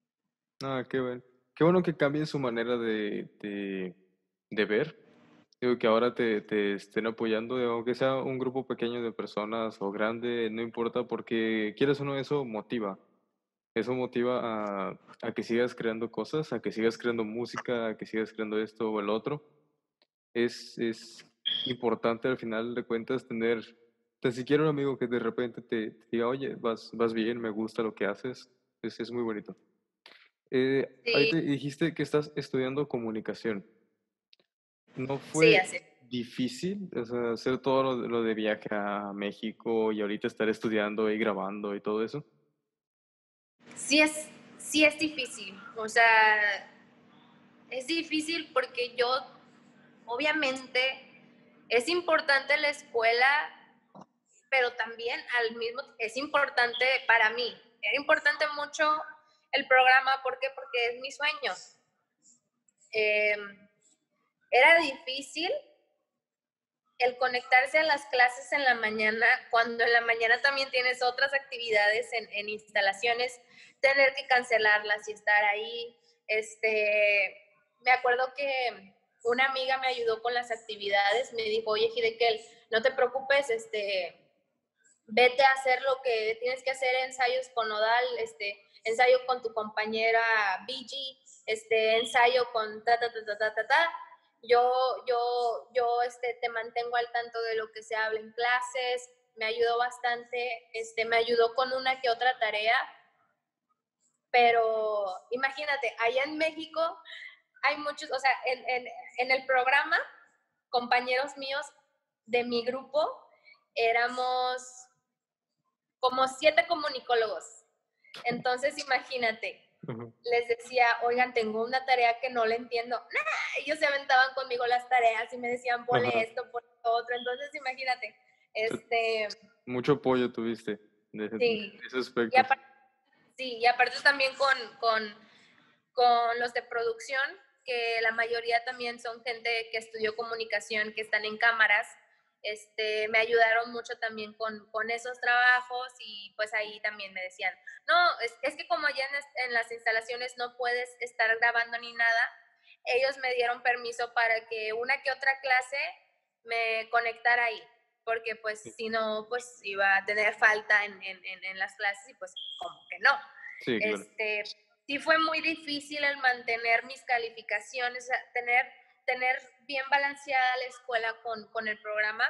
Ah, qué bueno. Qué bueno que cambien su manera de, de, de ver. Digo que ahora te, te estén apoyando, digo, aunque sea un grupo pequeño de personas o grande, no importa, porque quieres o no, eso motiva. Eso motiva a, a que sigas creando cosas, a que sigas creando música, a que sigas creando esto o el otro. Es, es importante al final de cuentas tener tan siquiera un amigo que de repente te, te diga, oye, vas, vas bien, me gusta lo que haces. Es, es muy bonito. Eh, sí, ahorita dijiste que estás estudiando comunicación. ¿No sí, fue así. difícil, o sea, hacer todo lo, de- lo de viaje a México y ahorita estar estudiando y grabando y todo eso? Sí es, sí es difícil, o sea, es difícil porque yo, obviamente, es importante la escuela, pero también al mismo, es importante para mí, era importante mucho el programa, ¿por qué? Porque es mi sueño. Eh, era difícil el conectarse a las clases en la mañana, cuando en la mañana también tienes otras actividades en, en instalaciones, tener que cancelarlas y estar ahí. Este, me acuerdo que una amiga me ayudó con las actividades, me dijo, oye, Hidekel, no te preocupes, este, vete a hacer lo que tienes que hacer, ensayos con Nodal, este, ensayo con tu compañera B G, este, ensayo con ta, ta, ta, ta, ta, ta, ta. Yo, yo, yo este, te mantengo al tanto de lo que se habla en clases, me ayudó bastante, este, me ayudó con una que otra tarea, pero imagínate, allá en México hay muchos, o sea, en, en, en el programa, compañeros míos de mi grupo, éramos como siete comunicólogos. Entonces, imagínate, uh-huh. Les decía, oigan, tengo una tarea que no le entiendo. Nah, ellos se aventaban conmigo las tareas y me decían, ponle uh-huh. esto, ponle otro. Entonces, imagínate. Este, Mucho apoyo tuviste de, sí. de ese aspecto. Y aparte, sí, y aparte también con, con, con los de producción, que la mayoría también son gente que estudió comunicación, que están en cámaras. Este, me ayudaron mucho también con, con esos trabajos y pues ahí también me decían, no, es, es que como allá en, en las instalaciones no puedes estar grabando ni nada, ellos me dieron permiso para que una que otra clase me conectara ahí, porque pues sí. Si no, pues iba a tener falta en, en, en las clases y pues como que no. Sí, claro. Este, sí fue muy difícil el mantener mis calificaciones, tener... tener bien balanceada la escuela con, con el programa,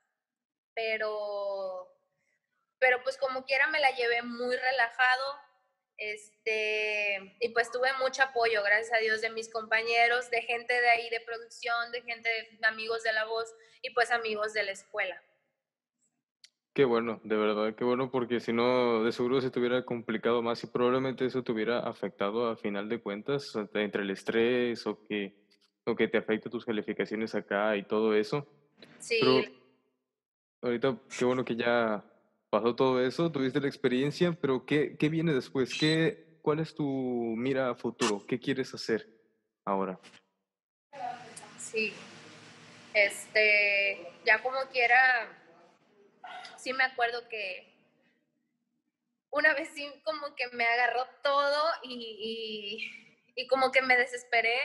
pero, pero pues como quiera me la llevé muy relajado, este, y pues tuve mucho apoyo, gracias a Dios, de mis compañeros, de gente de ahí de producción, de gente, de amigos de la voz y pues amigos de la escuela. Qué bueno, de verdad, qué bueno, porque si no, de seguro se te hubiera complicado más y probablemente eso te hubiera afectado a final de cuentas, entre el estrés o que, o que te afecte tus calificaciones acá y todo eso. Sí. Pero ahorita, qué bueno que ya pasó todo eso, tuviste la experiencia, pero ¿qué, qué viene después? ¿Qué, ¿Cuál es tu mira a futuro? ¿Qué quieres hacer ahora? Sí, este, ya como quiera, sí me acuerdo que una vez sí como que me agarró todo y, y, y como que me desesperé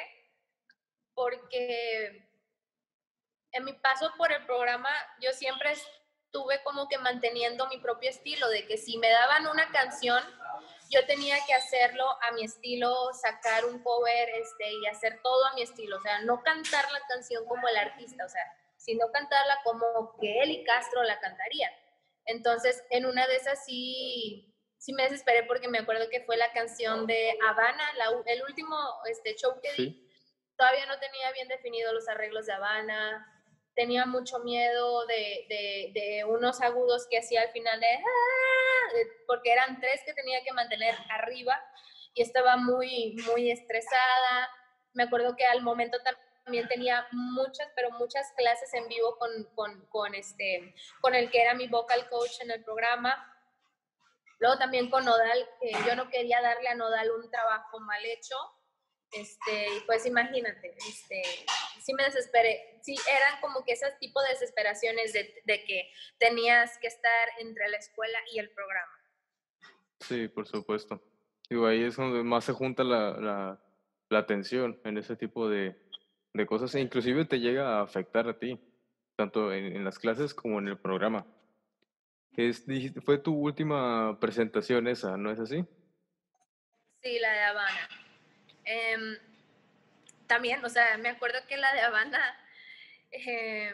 porque en mi paso por el programa yo siempre estuve como que manteniendo mi propio estilo, de que si me daban una canción, yo tenía que hacerlo a mi estilo, sacar un cover este, y hacer todo a mi estilo, o sea, no cantar la canción como el artista, o sea, sino cantarla como que él y Castro la cantarían. Entonces, en una de esas sí, sí me desesperé porque me acuerdo que fue la canción de Habana, la, el último este, show que Sí. di, todavía no tenía bien definidos los arreglos de Habana, tenía mucho miedo de, de, de unos agudos que hacía al final de, ¡ah! Porque eran tres que tenía que mantener arriba y estaba muy, muy estresada. Me acuerdo que al momento también tenía muchas, pero muchas clases en vivo con, con, con, este, con el que era mi vocal coach en el programa. Luego también con Nodal, que yo no quería darle a Nodal un trabajo mal hecho. Este, pues imagínate, este, sí me desesperé, sí, eran como que esos tipos de desesperaciones de, de que tenías que estar entre la escuela y el programa. Sí, por supuesto. Digo, ahí es donde más se junta la, la, la atención en ese tipo de, de cosas e inclusive te llega a afectar a ti, tanto en, en las clases como en el programa. Es, dijiste, fue tu última presentación esa, ¿no es así? Sí, la de Habana. Eh, también, o sea, me acuerdo que la de Habana, eh,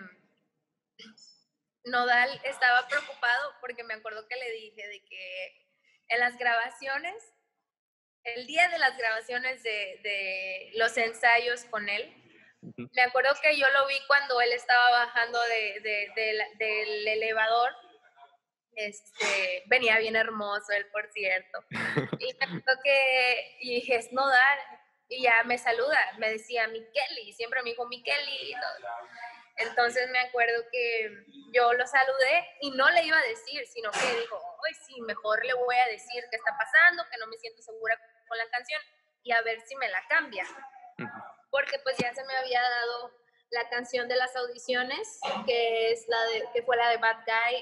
Nodal estaba preocupado porque me acuerdo que le dije de que en las grabaciones, el día de las grabaciones de, de los ensayos con él, uh-huh. Me acuerdo que yo lo vi cuando él estaba bajando de, de, de, del elevador. Este, venía bien hermoso él, por cierto. Y me acuerdo que y dije, es Nodal. Y ya me saluda, me decía Miqueli, siempre me dijo Miqueli y todo. Entonces me acuerdo que yo lo saludé y no le iba a decir, sino que dijo, hoy sí, mejor le voy a decir qué está pasando, que no me siento segura con la canción y a ver si me la cambia. Porque pues ya se me había dado la canción de las audiciones, que, es la de, que fue la de Bad Guy,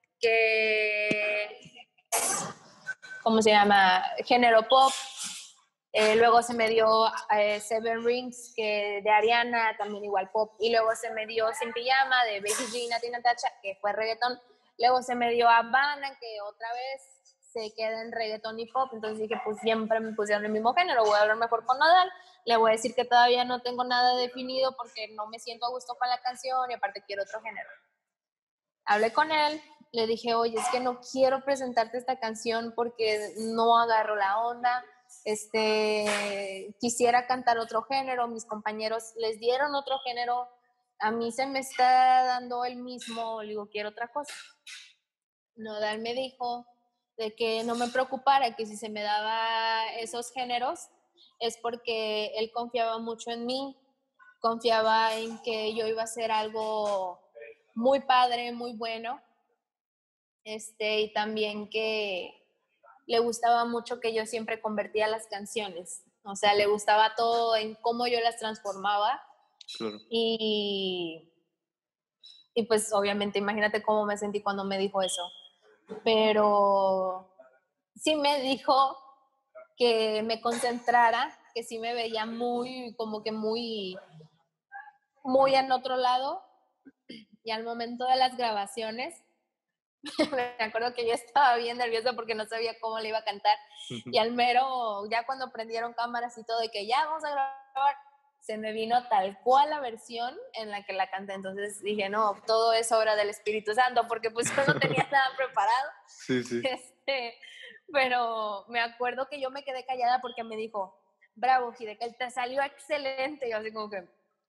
que, ¿cómo se llama? Género pop. Eh, luego se me dio eh, Seven Rings, que de Ariana, también igual pop. Y luego se me dio Sin Pijama, de Becky G y Nati Natasha, que fue reggaetón. Luego se me dio Habana, que otra vez se queda en reggaetón y pop. Entonces dije, pues siempre me pusieron el mismo género, voy a hablar mejor con Nodal. Le voy a decir que todavía no tengo nada definido porque no me siento a gusto con la canción y aparte quiero otro género. Hablé con él, le dije, oye, es que no quiero presentarte esta canción porque no agarro la onda. Este, quisiera cantar otro género, mis compañeros les dieron otro género, a mí se me está dando el mismo, le digo, quiero otra cosa. Nodal me dijo de que no me preocupara, que si se me daba esos géneros es porque él confiaba mucho en mí, confiaba en que yo iba a hacer algo muy padre, muy bueno, este, y también que le gustaba mucho que yo siempre convertía las canciones, o sea, le gustaba todo en cómo yo las transformaba. Claro. Y, y pues obviamente imagínate cómo me sentí cuando me dijo eso, pero sí me dijo que me concentrara, que sí me veía muy, como que muy, muy en otro lado, y al momento de las grabaciones, me acuerdo que yo estaba bien nerviosa porque no sabía cómo le iba a cantar, y al mero, ya cuando prendieron cámaras y todo, de que ya vamos a grabar, se me vino tal cual la versión en la que la canté. Entonces dije, no, todo es obra del Espíritu Santo, porque pues yo no tenía nada preparado. Sí, sí. Este, pero me acuerdo que yo me quedé callada porque me dijo, bravo, Hideki, te salió excelente. Y yo así como que,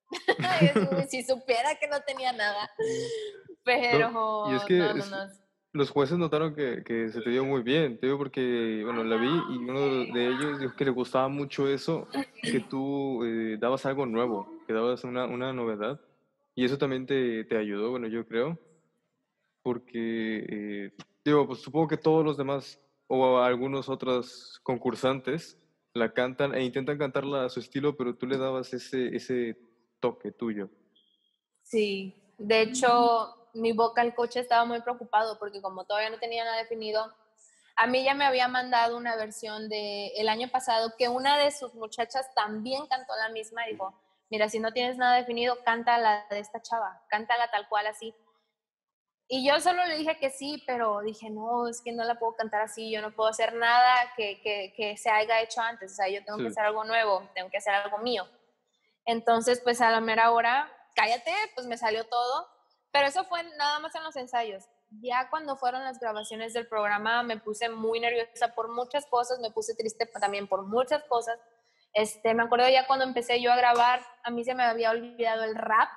si supiera que no tenía nada. Pero No, y es no, que no, es- no. los jueces notaron que, que se te dio muy bien, te digo porque, bueno, la vi y uno de ellos dijo que le gustaba mucho eso, que tú eh, dabas algo nuevo, que dabas una, una novedad, y eso también te, te ayudó, bueno, yo creo, porque, eh, digo, pues supongo que todos los demás o algunos otros concursantes la cantan e intentan cantarla a su estilo, pero tú le dabas ese, ese toque tuyo. Sí, de hecho, mi vocal coach estaba muy preocupado porque como todavía no tenía nada definido, a mí ya me había mandado una versión de el año pasado que una de sus muchachas también cantó la misma y dijo, mira, si no tienes nada definido, canta la de esta chava, cántala tal cual así. Y yo solo le dije que sí, pero dije, no, es que no la puedo cantar así, yo no puedo hacer nada que, que, que se haya hecho antes, o sea, yo tengo que Sí. hacer algo nuevo, tengo que hacer algo mío. Entonces, pues a la mera hora, cállate, pues me salió todo, pero eso fue nada más en los ensayos. Ya cuando fueron las grabaciones del programa me puse muy nerviosa por muchas cosas, me puse triste también por muchas cosas. Este, me acuerdo ya cuando empecé yo a grabar, a mí se me había olvidado el rap.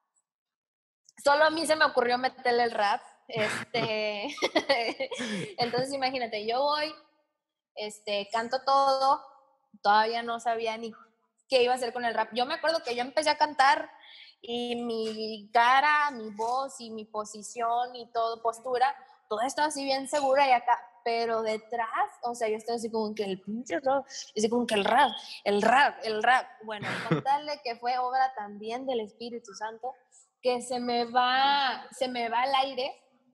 Solo a mí se me ocurrió meterle el rap. Este, entonces imagínate, yo voy, este, canto todo, todavía no sabía ni qué iba a hacer con el rap. Yo me acuerdo que yo empecé a cantar y mi cara, mi voz y mi posición y todo, postura, todo estaba así bien segura y acá, pero detrás, o sea, yo estaba así como que el pinche rap, y así como que el rap, el rap, el rap. Bueno, contarle que fue obra también del Espíritu Santo, que se me va, se me va el aire.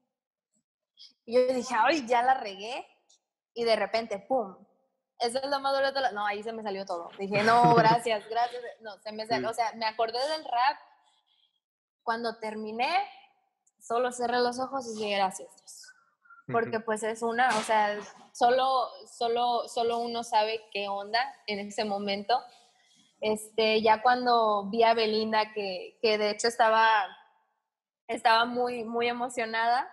Y yo dije, ay, ya la regué. Y de repente, ¡pum! Eso es lo más duro de la... No, ahí se me salió todo. Dije, no, gracias, gracias. No, se me salió. Sí. O sea, me acordé del rap. Cuando terminé, solo cerré los ojos y dije, gracias, Dios. Porque pues es una, o sea, solo, solo, solo uno sabe qué onda en ese momento. Este, ya cuando vi a Belinda, que, que de hecho estaba, estaba muy, muy emocionada,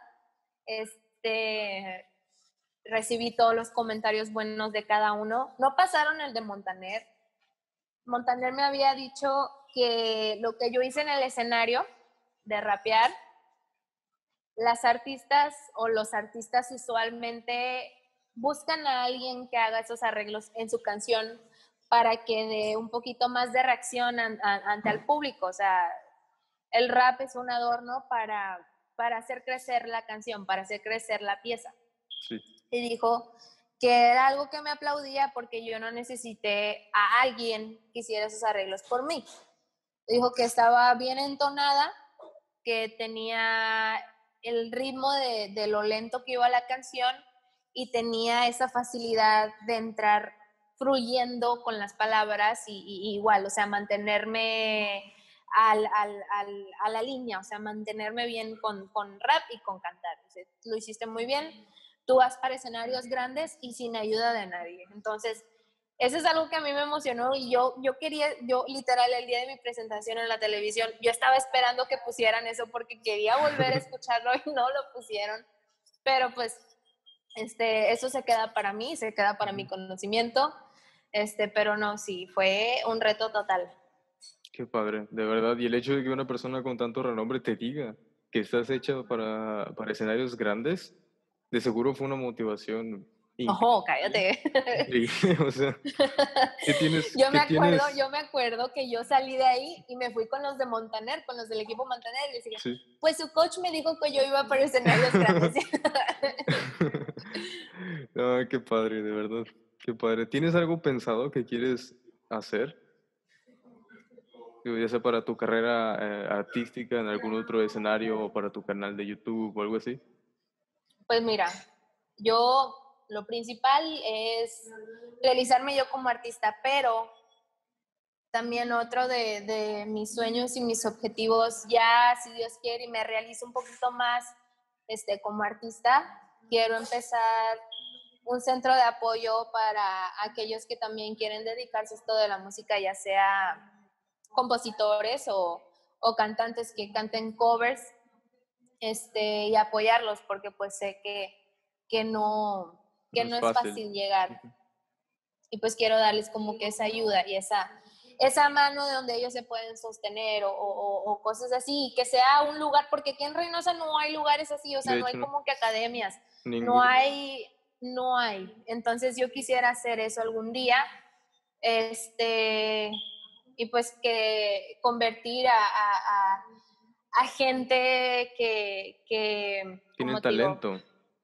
este, recibí todos los comentarios buenos de cada uno. No pasaron el de Montaner. Montaner me había dicho que lo que yo hice en el escenario de rapear, las artistas o los artistas usualmente buscan a alguien que haga esos arreglos en su canción para que dé un poquito más de reacción an, a, ante el público. O sea, el rap es un adorno para, para hacer crecer la canción, para hacer crecer la pieza. Sí. Y dijo que era algo que me aplaudía porque yo no necesité a alguien que hiciera esos arreglos por mí. Dijo que estaba bien entonada, que tenía el ritmo de, de lo lento que iba la canción y tenía esa facilidad de entrar fluyendo con las palabras y, y igual, o sea, mantenerme al, al, al, a la línea, o sea, mantenerme bien con, con rap y con cantar. O sea, lo hiciste muy bien, tú vas para escenarios grandes y sin ayuda de nadie. Entonces, eso es algo que a mí me emocionó y yo, yo quería, yo literal el día de mi presentación en la televisión, yo estaba esperando que pusieran eso porque quería volver a escucharlo y no lo pusieron, pero pues este, eso se queda para mí, se queda para mi conocimiento, este, pero no, sí, fue un reto total. Qué padre, de verdad. Y el hecho de que una persona con tanto renombre te diga que estás hecha para, para escenarios grandes, de seguro fue una motivación Ojo, increíble. cállate. Increíble, o sea, ¿qué tienes, Yo me qué acuerdo, tienes? yo me acuerdo que yo salí de ahí y me fui con los de Montaner, con los del equipo Montaner, y les dije, Sí. pues su coach me dijo que yo iba para escenarios grandes. Ay, qué padre, de verdad, qué padre. ¿Tienes algo pensado que quieres hacer? Digo, ya sea para tu carrera eh, artística en algún otro escenario o para tu canal de YouTube o algo así. Pues mira, yo lo principal es realizarme yo como artista, pero también otro de, de mis sueños y mis objetivos, ya si Dios quiere y me realizo un poquito más este, como artista, quiero empezar un centro de apoyo para aquellos que también quieren dedicarse a esto de la música, ya sea compositores o, o cantantes que canten covers, este, y apoyarlos, porque pues sé que, que, no, que No no es es fácil. fácil llegar. Ujú. Y pues quiero darles como que esa ayuda y esa, esa mano de donde ellos se pueden sostener o, o, o cosas así, que sea un lugar, porque aquí en Reynosa no hay lugares así, o sea, De no hay hecho, no, como que academias, no ninguno. hay, no hay. Entonces yo quisiera hacer eso algún día, este, y pues que convertir a, a, a, a gente que, que, Tienen como te digo, talento.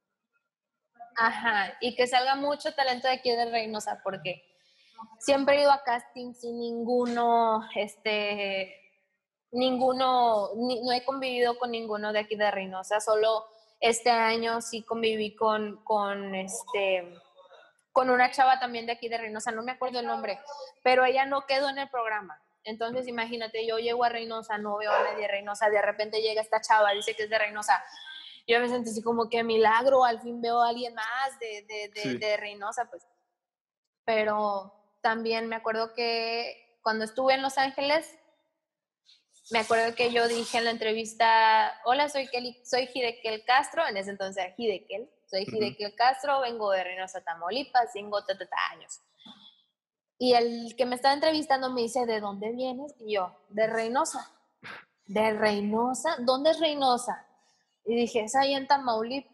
ajá, y que salga mucho talento de aquí de Reynosa, porque siempre he ido a castings y ninguno, este, ninguno, ni, no he convivido con ninguno de aquí de Reynosa, solo este año sí conviví con, con, este, con una chava también de aquí de Reynosa, no me acuerdo el nombre, pero ella no quedó en el programa. Entonces, imagínate, yo llego a Reynosa, no veo a nadie de Reynosa, de repente llega esta chava, dice que es de Reynosa. Yo me sentí así como que milagro, al fin veo a alguien más de, de, de, Sí. de Reynosa, pues. Pero también me acuerdo que cuando estuve en Los Ángeles, me acuerdo que yo dije en la entrevista, hola, soy, Kelly, soy Hidekel Castro, en ese entonces era Hidekel, soy Ujú. Hidekel Castro, vengo de Reynosa, Tamaulipas, tengo tatata años. Y el que me estaba entrevistando me dice, ¿de dónde vienes? Y yo, de Reynosa. ¿De Reynosa? ¿Dónde es Reynosa? Y dije, es ahí en Tamaulipas.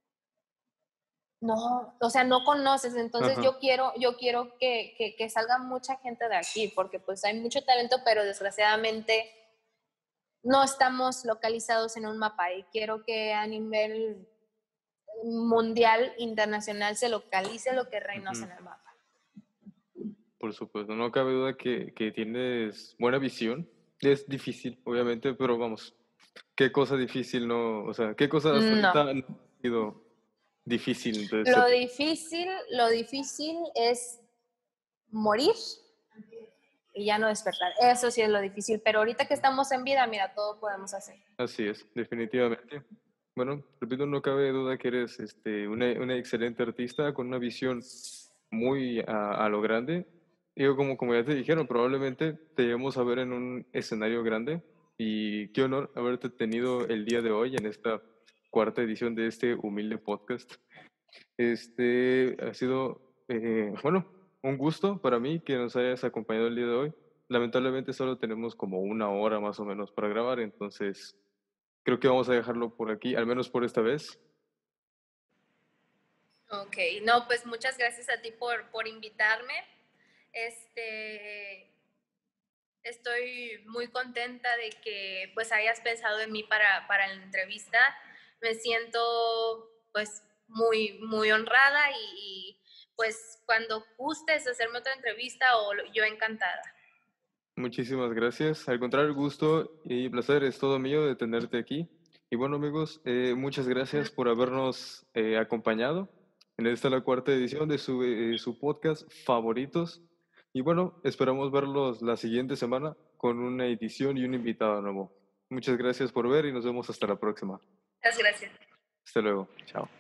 No, o sea, no conoces, entonces Ajá. yo quiero, yo quiero que, que, que salga mucha gente de aquí, porque pues hay mucho talento, pero desgraciadamente no estamos localizados en un mapa y quiero que a nivel mundial, internacional, se localice lo que es Reynosa Ujú. en el mapa. Por supuesto, no cabe duda que, que tienes buena visión. Es difícil, obviamente, pero vamos, ¿qué cosa difícil no? O sea, ¿qué cosa hasta No, ahorita no ha sido difícil de lo ser? difícil, lo difícil es morir y ya no despertar. Eso sí es lo difícil, pero ahorita que estamos en vida, mira, todo podemos hacer. Así es, definitivamente. Bueno, repito, no cabe duda que eres este, una, una excelente artista con una visión muy a, a lo grande. Digo, como, como ya te dijeron, probablemente te lleguemos a ver en un escenario grande y qué honor haberte tenido el día de hoy en esta cuarta edición de este humilde podcast. Este ha sido, eh, bueno, un gusto para mí que nos hayas acompañado el día de hoy. Lamentablemente solo tenemos como una hora más o menos para grabar, entonces creo que vamos a dejarlo por aquí, al menos por esta vez. Ok, no, pues muchas gracias a ti por, por invitarme. Este, estoy muy contenta de que pues hayas pensado en mí para, para la entrevista. Me siento pues muy, muy honrada y, y pues cuando gustes hacerme otra entrevista o yo encantada. Muchísimas gracias. Al contrario, el gusto y placer es todo mío de tenerte aquí. Y bueno, amigos, eh, muchas gracias por habernos eh, acompañado en esta la cuarta edición de su, eh, su podcast favoritos. Y bueno, esperamos verlos la siguiente semana con una edición y un invitado nuevo. Muchas gracias por ver y nos vemos hasta la próxima. Muchas gracias. Hasta luego. Chao.